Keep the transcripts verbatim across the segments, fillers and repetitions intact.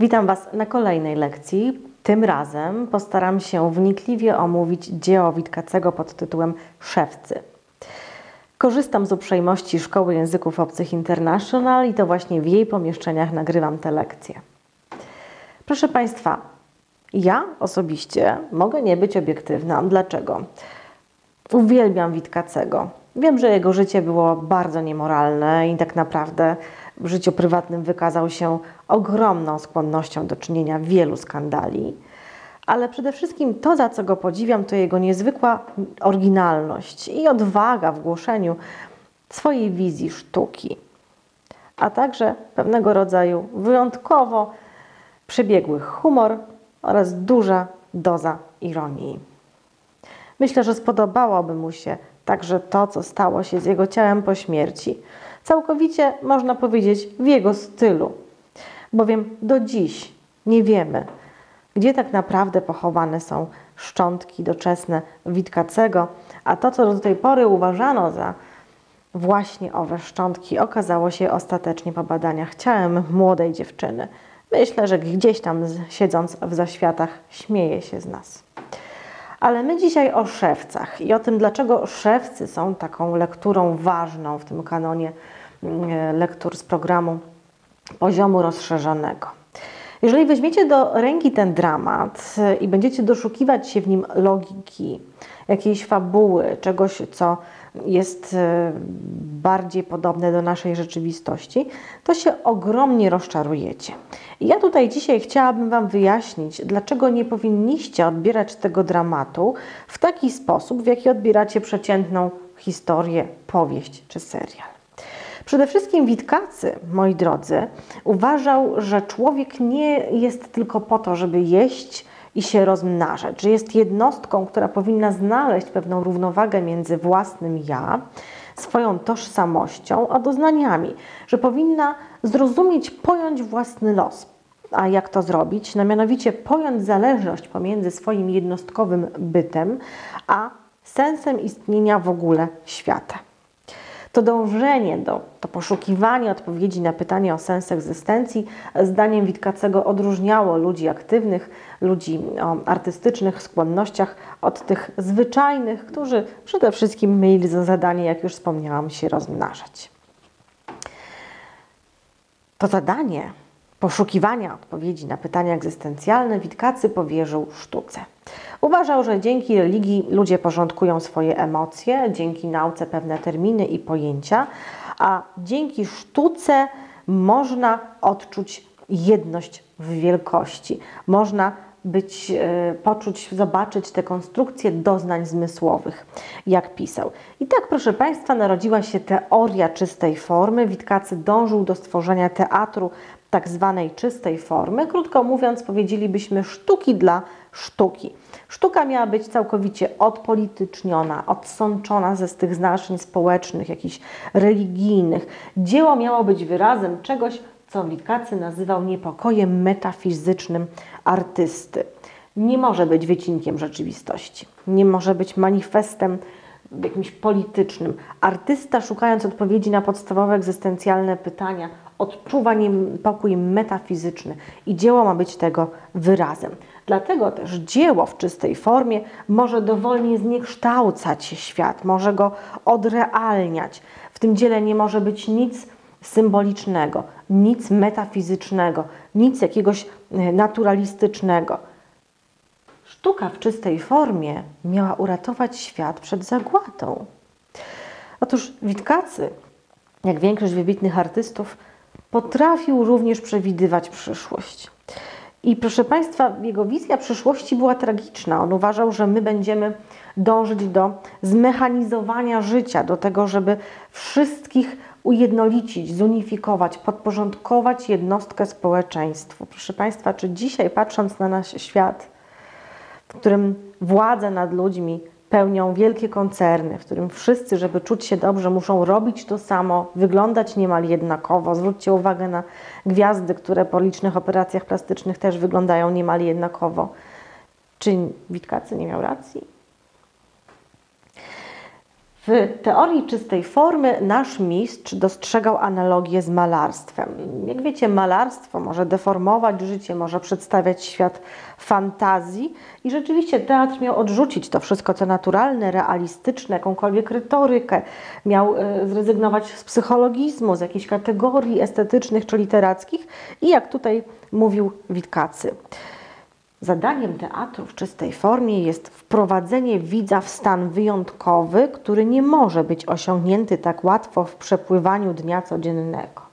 Witam Was na kolejnej lekcji. Tym razem postaram się wnikliwie omówić dzieło Witkacego pod tytułem Szewcy. Korzystam z uprzejmości Szkoły Języków Obcych International i to właśnie w jej pomieszczeniach nagrywam te lekcje. Proszę Państwa, ja osobiście mogę nie być obiektywna. Dlaczego? Uwielbiam Witkacego. Wiem, że jego życie było bardzo niemoralne i tak naprawdę w życiu prywatnym wykazał się ogromną skłonnością do czynienia wielu skandali, ale przede wszystkim to, za co go podziwiam, to jego niezwykła oryginalność i odwaga w głoszeniu swojej wizji sztuki, a także pewnego rodzaju wyjątkowo przebiegły humor oraz duża doza ironii. Myślę, że spodobałoby mu się także to, co stało się z jego ciałem po śmierci. Całkowicie, można powiedzieć, w jego stylu. Bowiem do dziś nie wiemy, gdzie tak naprawdę pochowane są szczątki doczesne Witkacego, a to, co do tej pory uważano za właśnie owe szczątki, okazało się ostatecznie po badaniach ciałem młodej dziewczyny. Myślę, że gdzieś tam siedząc w zaświatach śmieje się z nas. Ale my dzisiaj o szewcach i o tym, dlaczego szewcy są taką lekturą ważną w tym kanonie lektur z programu poziomu rozszerzonego. Jeżeli weźmiecie do ręki ten dramat i będziecie doszukiwać się w nim logiki, jakiejś fabuły, czegoś, co jest bardziej podobne do naszej rzeczywistości, to się ogromnie rozczarujecie. I ja tutaj dzisiaj chciałabym Wam wyjaśnić, dlaczego nie powinniście odbierać tego dramatu w taki sposób, w jaki odbieracie przeciętną historię, powieść czy serial. Przede wszystkim Witkacy, moi drodzy, uważał, że człowiek nie jest tylko po to, żeby jeść i się rozmnażać, że jest jednostką, która powinna znaleźć pewną równowagę między własnym ja, swoją tożsamością, a doznaniami, że powinna zrozumieć, pojąć własny los. A jak to zrobić? No mianowicie pojąć zależność pomiędzy swoim jednostkowym bytem, a sensem istnienia w ogóle świata. To dążenie do, to poszukiwanie odpowiedzi na pytanie o sens egzystencji zdaniem Witkacego odróżniało ludzi aktywnych, ludzi o artystycznych skłonnościach od tych zwyczajnych, którzy przede wszystkim mieli za zadanie, jak już wspomniałam, się rozmnażać. To zadanie poszukiwania odpowiedzi na pytania egzystencjalne Witkacy powierzył sztuce. Uważał, że dzięki religii ludzie porządkują swoje emocje, dzięki nauce pewne terminy i pojęcia, a dzięki sztuce można odczuć jedność w wielkości. Można być, poczuć, zobaczyć te konstrukcje doznań zmysłowych, jak pisał. I tak, proszę Państwa, narodziła się teoria czystej formy. Witkacy dążył do stworzenia teatru tak zwanej czystej formy. Krótko mówiąc, powiedzielibyśmy sztuki dla sztuki. Sztuka miała być całkowicie odpolityczniona, odsączona ze z tych znaczeń społecznych, jakichś religijnych. Dzieło miało być wyrazem czegoś, co Witkacy nazywał niepokojem metafizycznym artysty. Nie może być wycinkiem rzeczywistości, nie może być manifestem jakimś politycznym. Artysta, szukając odpowiedzi na podstawowe egzystencjalne pytania, odczuwa niepokój metafizyczny i dzieło ma być tego wyrazem. Dlatego też dzieło w czystej formie może dowolnie zniekształcać świat, może go odrealniać. W tym dziele nie może być nic symbolicznego, nic metafizycznego, nic jakiegoś naturalistycznego. Sztuka w czystej formie miała uratować świat przed zagładą. Otóż Witkacy, jak większość wybitnych artystów, potrafił również przewidywać przyszłość. I proszę Państwa, jego wizja przyszłości była tragiczna. On uważał, że my będziemy dążyć do zmechanizowania życia, do tego, żeby wszystkich ujednolicić, zunifikować, podporządkować jednostkę społeczeństwu. Proszę Państwa, czy dzisiaj, patrząc na nasz świat, w którym władzę nad ludźmi pełnią wielkie koncerny, w którym wszyscy, żeby czuć się dobrze, muszą robić to samo, wyglądać niemal jednakowo. Zwróćcie uwagę na gwiazdy, które po licznych operacjach plastycznych też wyglądają niemal jednakowo. Czy Witkacy nie miał racji? W teorii czystej formy nasz mistrz dostrzegał analogię z malarstwem. Jak wiecie, malarstwo może deformować życie, może przedstawiać świat fantazji i rzeczywiście teatr miał odrzucić to wszystko, co naturalne, realistyczne, jakąkolwiek retorykę. Miał zrezygnować z psychologizmu, z jakichś kategorii estetycznych czy literackich i jak tutaj mówił Witkacy, zadaniem teatru w czystej formie jest wprowadzenie widza w stan wyjątkowy, który nie może być osiągnięty tak łatwo w przepływaniu dnia codziennego.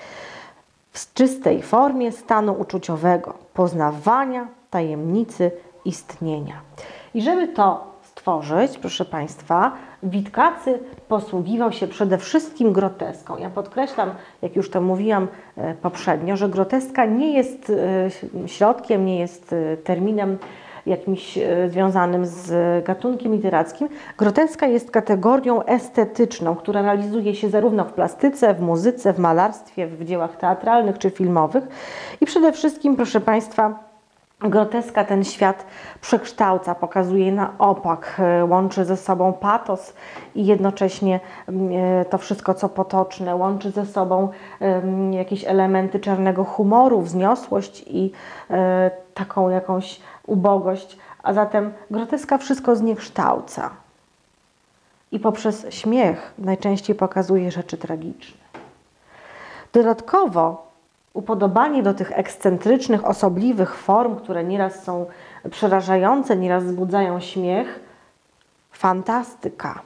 W czystej formie stanu uczuciowego, poznawania, tajemnicy istnienia. I żeby to stworzyć, proszę Państwa, Witkacy posługiwał się przede wszystkim groteską. Ja podkreślam, jak już to mówiłam poprzednio, że groteska nie jest środkiem, nie jest terminem jakimś związanym z gatunkiem literackim. Groteska jest kategorią estetyczną, która realizuje się zarówno w plastyce, w muzyce, w malarstwie, w dziełach teatralnych czy filmowych. I przede wszystkim, proszę Państwa, groteska ten świat przekształca, pokazuje na opak, łączy ze sobą patos i jednocześnie to wszystko, co potoczne, łączy ze sobą jakieś elementy czarnego humoru, wzniosłość i taką jakąś ubogość, a zatem groteska wszystko zniekształca i poprzez śmiech najczęściej pokazuje rzeczy tragiczne. Dodatkowo upodobanie do tych ekscentrycznych, osobliwych form, które nieraz są przerażające, nieraz wzbudzają śmiech, fantastyka.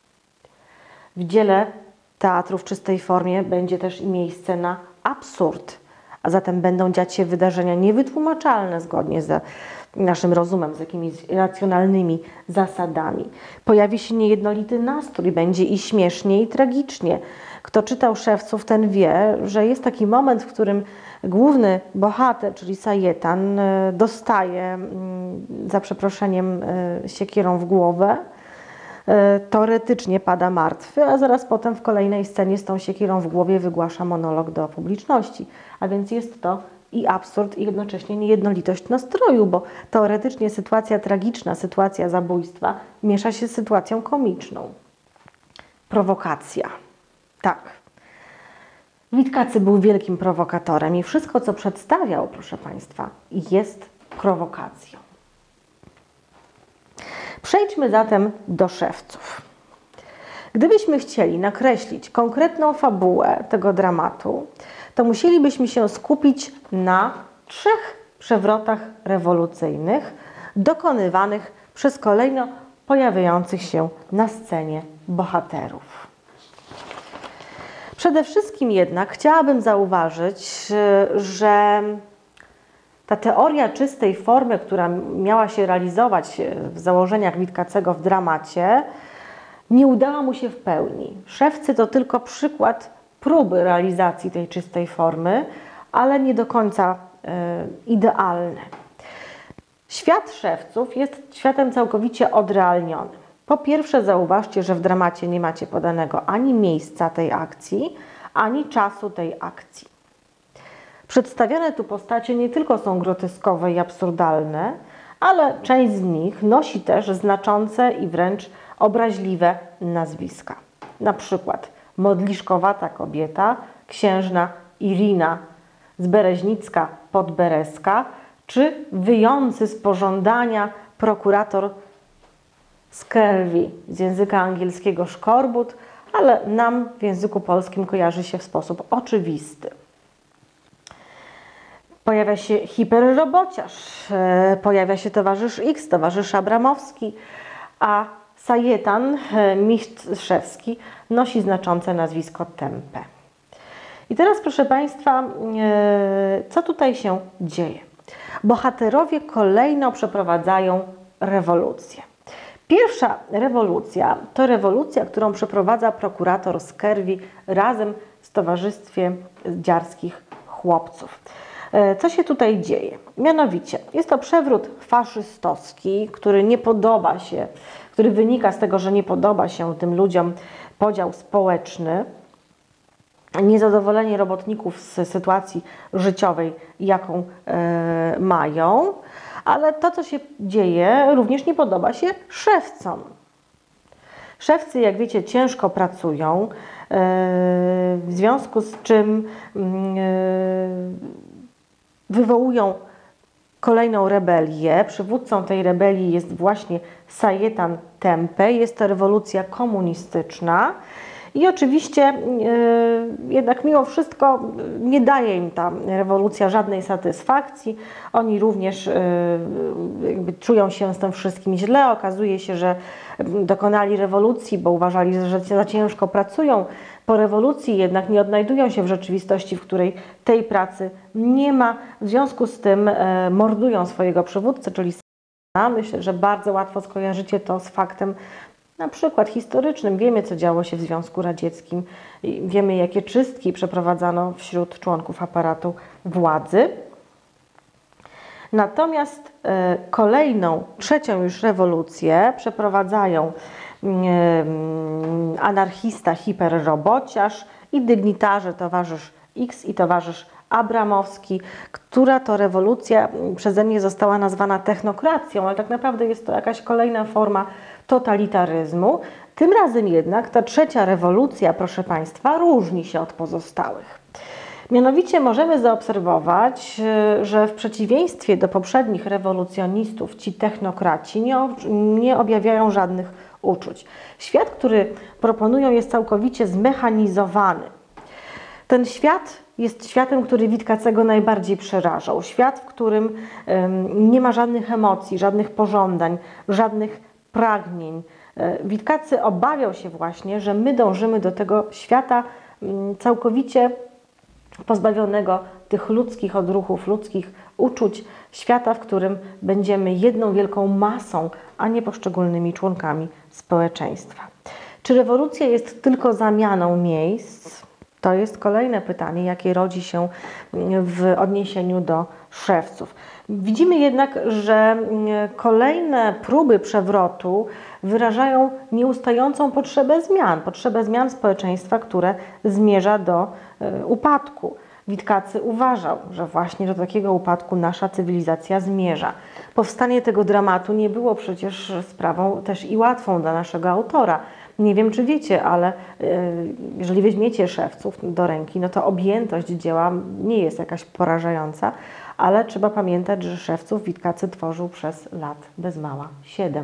W dziele teatru w czystej formie będzie też i miejsce na absurd, a zatem będą dziać się wydarzenia niewytłumaczalne zgodnie z naszym rozumem, z jakimiś racjonalnymi zasadami. Pojawi się niejednolity nastrój, będzie i śmiesznie, i tragicznie. Kto czytał Szewców, ten wie, że jest taki moment, w którym główny bohater, czyli Sajetan, dostaje, za przeproszeniem, siekierą w głowę. Teoretycznie pada martwy, a zaraz potem w kolejnej scenie z tą siekierą w głowie wygłasza monolog do publiczności. A więc jest to i absurd, i jednocześnie niejednolitość nastroju, bo teoretycznie sytuacja tragiczna, sytuacja zabójstwa miesza się z sytuacją komiczną. Prowokacja. Tak. Witkacy był wielkim prowokatorem i wszystko, co przedstawiał, proszę Państwa, jest prowokacją. Przejdźmy zatem do Szewców. Gdybyśmy chcieli nakreślić konkretną fabułę tego dramatu, to musielibyśmy się skupić na trzech przewrotach rewolucyjnych dokonywanych przez kolejno pojawiających się na scenie bohaterów. Przede wszystkim jednak chciałabym zauważyć, że ta teoria czystej formy, która miała się realizować w założeniach Witkacego w dramacie, nie udała mu się w pełni. Szewcy to tylko przykład próby realizacji tej czystej formy, ale nie do końca y, idealny. Świat Szewców jest światem całkowicie odrealnionym. Po pierwsze, zauważcie, że w dramacie nie macie podanego ani miejsca tej akcji, ani czasu tej akcji. Przedstawione tu postacie nie tylko są groteskowe i absurdalne, ale część z nich nosi też znaczące i wręcz obraźliwe nazwiska. Na przykład modliszkowata kobieta, księżna Irina z Bereźnicka Podbereska, czy wyjący z pożądania prokurator Skervy z języka angielskiego szkorbut, ale nam w języku polskim kojarzy się w sposób oczywisty. Pojawia się hiperrobociarz, pojawia się towarzysz X, towarzysz Abramowski, a Sajetan, mistrzewski, nosi znaczące nazwisko Tempę. I teraz, proszę Państwa, co tutaj się dzieje? Bohaterowie kolejno przeprowadzają rewolucję. Pierwsza rewolucja to rewolucja, którą przeprowadza prokurator Skervy razem z Towarzystwem Dziarskich Chłopców. Co się tutaj dzieje? Mianowicie jest to przewrót faszystowski, który nie podoba się, który wynika z tego, że nie podoba się tym ludziom podział społeczny, niezadowolenie robotników z sytuacji życiowej, jaką e, mają, ale to, co się dzieje, również nie podoba się szewcom. Szewcy, jak wiecie, ciężko pracują, w związku z czym wywołują kolejną rebelię. Przywódcą tej rebelii jest właśnie Sajetan Tempę. Jest to rewolucja komunistyczna. I oczywiście yy, jednak mimo wszystko nie daje im ta rewolucja żadnej satysfakcji. Oni również yy, jakby czują się z tym wszystkim źle. Okazuje się, że dokonali rewolucji, bo uważali, że za ciężko pracują. Po rewolucji jednak nie odnajdują się w rzeczywistości, w której tej pracy nie ma. W związku z tym yy, mordują swojego przywódcę, czyli Stalina. Myślę, że bardzo łatwo skojarzycie to z faktem na przykład historycznym. Wiemy, co działo się w Związku Radzieckim. Wiemy, jakie czystki przeprowadzano wśród członków aparatu władzy. Natomiast e, kolejną, trzecią już rewolucję przeprowadzają e, anarchista, hiperrobociarz i dygnitarze towarzysz X i towarzysz Abramowski, która to rewolucja przeze mnie została nazwana technokracją, ale tak naprawdę jest to jakaś kolejna forma totalitaryzmu. Tym razem jednak ta trzecia rewolucja, proszę Państwa, różni się od pozostałych. Mianowicie możemy zaobserwować, że w przeciwieństwie do poprzednich rewolucjonistów ci technokraci nie, nie objawiają żadnych uczuć. Świat, który proponują, jest całkowicie zmechanizowany. Ten świat jest światem, który Witkacego najbardziej przerażał. Świat, w którym um, nie ma żadnych emocji, żadnych pożądań, żadnych pragnień. Witkacy obawiał się właśnie, że my dążymy do tego świata um, całkowicie pozbawionego tych ludzkich odruchów, ludzkich uczuć, świata, w którym będziemy jedną wielką masą, a nie poszczególnymi członkami społeczeństwa. Czy rewolucja jest tylko zamianą miejsc? To jest kolejne pytanie, jakie rodzi się w odniesieniu do szewców. Widzimy jednak, że kolejne próby przewrotu wyrażają nieustającą potrzebę zmian, potrzebę zmian społeczeństwa, które zmierza do upadku. Witkacy uważał, że właśnie do takiego upadku nasza cywilizacja zmierza. Powstanie tego dramatu nie było przecież sprawą też i łatwą dla naszego autora. Nie wiem, czy wiecie, ale jeżeli weźmiecie szewców do ręki, no to objętość dzieła nie jest jakaś porażająca, ale trzeba pamiętać, że szewców Witkacy tworzył przez lat bez mała siedem.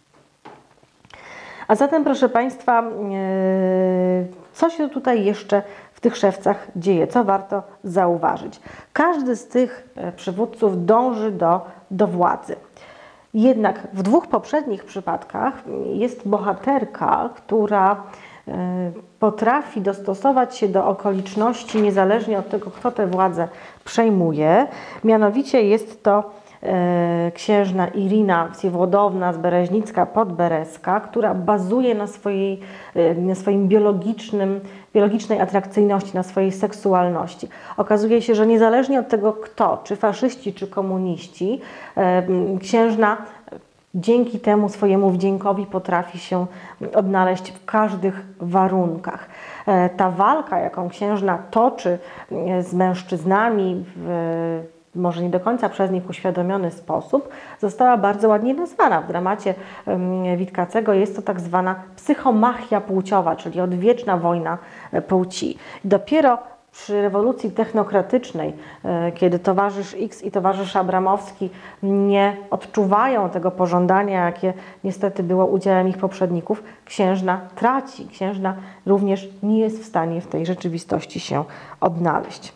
A zatem, proszę Państwa, co się tutaj jeszcze w tych szewcach dzieje? Co warto zauważyć? Każdy z tych przywódców dąży do, do władzy. Jednak w dwóch poprzednich przypadkach jest bohaterka, która potrafi dostosować się do okoliczności niezależnie od tego, kto tę władzę przejmuje. Mianowicie jest to księżna Irina Wsiewłodowna z Bereźnicka-Podbereska, która bazuje na, swojej, na swoim biologicznym, biologicznej atrakcyjności, na swojej seksualności. Okazuje się, że niezależnie od tego kto, czy faszyści, czy komuniści, księżna dzięki temu swojemu wdziękowi potrafi się odnaleźć w każdych warunkach. Ta walka, jaką księżna toczy z mężczyznami w może nie do końca przez nich uświadomiony sposób, została bardzo ładnie nazwana. W dramacie Witkacego jest to tak zwana psychomachia płciowa, czyli odwieczna wojna płci. Dopiero przy rewolucji technokratycznej, kiedy towarzysz X i towarzysz Abramowski nie odczuwają tego pożądania, jakie niestety było udziałem ich poprzedników, księżna traci. Księżna również nie jest w stanie w tej rzeczywistości się odnaleźć.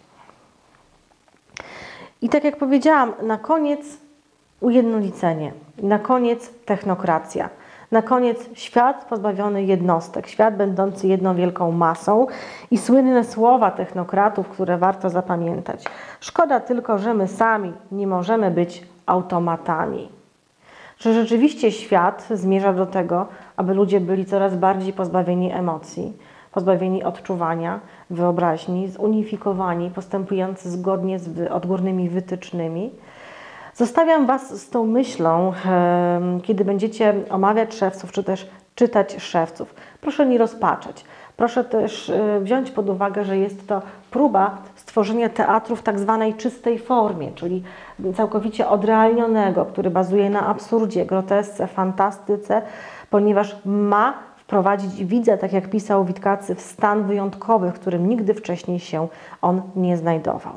I tak jak powiedziałam, na koniec ujednolicenie, na koniec technokracja, na koniec świat pozbawiony jednostek, świat będący jedną wielką masą i słynne słowa technokratów, które warto zapamiętać. Szkoda tylko, że my sami nie możemy być automatami. Że rzeczywiście świat zmierza do tego, aby ludzie byli coraz bardziej pozbawieni emocji, pozbawieni odczuwania, wyobraźni, zunifikowani, postępujący zgodnie z odgórnymi wytycznymi. Zostawiam Was z tą myślą, kiedy będziecie omawiać szewców, czy też czytać szewców. Proszę nie rozpaczać. Proszę też wziąć pod uwagę, że jest to próba stworzenia teatru w tak zwanej czystej formie, czyli całkowicie odrealnionego, który bazuje na absurdzie, grotesce, fantastyce, ponieważ ma wprowadzić widzę, tak jak pisał Witkacy, w stan wyjątkowy, w którym nigdy wcześniej się on nie znajdował.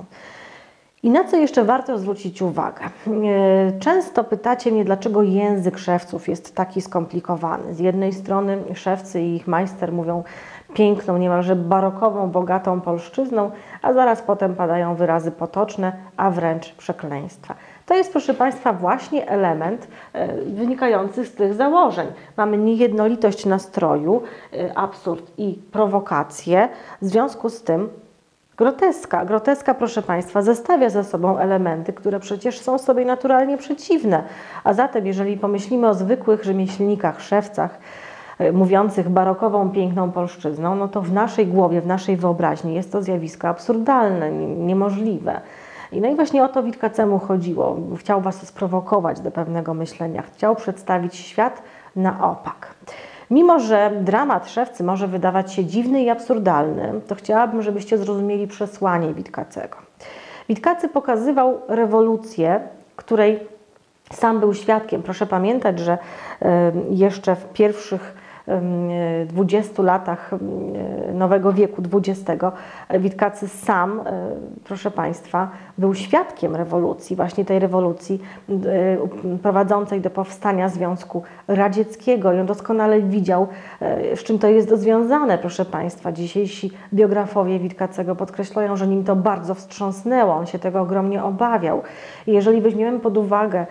I na co jeszcze warto zwrócić uwagę? Często pytacie mnie, dlaczego język szewców jest taki skomplikowany. Z jednej strony szewcy i ich majster mówią piękną, niemalże barokową, bogatą polszczyzną, a zaraz potem padają wyrazy potoczne, a wręcz przekleństwa. To jest, proszę Państwa, właśnie element wynikający z tych założeń. Mamy niejednolitość nastroju, absurd i prowokację. W związku z tym groteska. Groteska, proszę Państwa, zestawia ze sobą elementy, które przecież są sobie naturalnie przeciwne. A zatem, jeżeli pomyślimy o zwykłych rzemieślnikach, szewcach, mówiących barokową, piękną polszczyzną, no to w naszej głowie, w naszej wyobraźni jest to zjawisko absurdalne, niemożliwe. I no i właśnie o to Witkacemu chodziło. Chciał Was sprowokować do pewnego myślenia. Chciał przedstawić świat na opak. Mimo że dramat szewcy może wydawać się dziwny i absurdalny, to chciałabym, żebyście zrozumieli przesłanie Witkacego. Witkacy pokazywał rewolucję, której sam był świadkiem. Proszę pamiętać, że jeszcze w pierwszych dwudziestu latach nowego wieku dwudziestego Witkacy sam, proszę Państwa, był świadkiem rewolucji, właśnie tej rewolucji prowadzącej do powstania Związku Radzieckiego. I on doskonale widział, z czym to jest związane, proszę Państwa. Dzisiejsi biografowie Witkacego podkreślają, że nim to bardzo wstrząsnęło, on się tego ogromnie obawiał. I jeżeli weźmiemy pod uwagę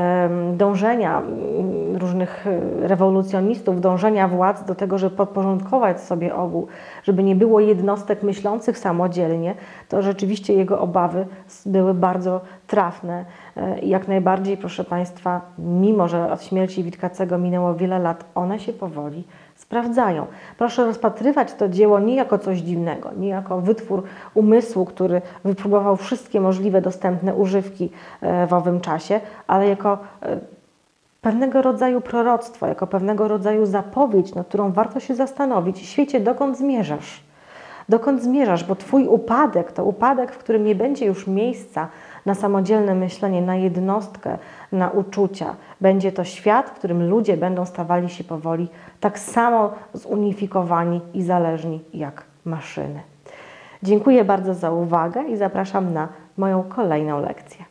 dążenia różnych rewolucjonistów, dążenia władz do tego, żeby podporządkować sobie ogół, żeby nie było jednostek myślących samodzielnie, to rzeczywiście jego obawy były bardzo trafne. I jak najbardziej, proszę Państwa, mimo że od śmierci Witkacego minęło wiele lat, one się powoli sprawdzają. Proszę rozpatrywać to dzieło nie jako coś dziwnego, nie jako wytwór umysłu, który wypróbował wszystkie możliwe dostępne używki w owym czasie, ale jako pewnego rodzaju proroctwo, jako pewnego rodzaju zapowiedź, nad którą warto się zastanowić. Świecie, dokąd zmierzasz? Dokąd zmierzasz? Bo Twój upadek to upadek, w którym nie będzie już miejsca na samodzielne myślenie, na jednostkę, na uczucia. Będzie to świat, w którym ludzie będą stawali się powoli tak samo zunifikowani i zależni jak maszyny. Dziękuję bardzo za uwagę i zapraszam na moją kolejną lekcję.